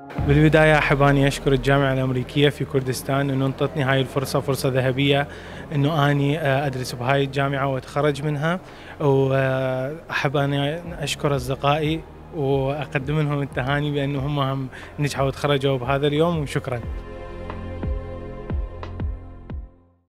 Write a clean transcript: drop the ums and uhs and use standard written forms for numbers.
بالبداية أحب أني أشكر الجامعة الأمريكية في كردستان أنه انطتني هاي الفرصة، فرصة ذهبية أنه أني أدرس بهاي الجامعة وأتخرج منها. وأحب أني أشكر أصدقائي وأقدم لهم التهاني بأنه هم نجحوا وتخرجوا بهذا اليوم، وشكرا.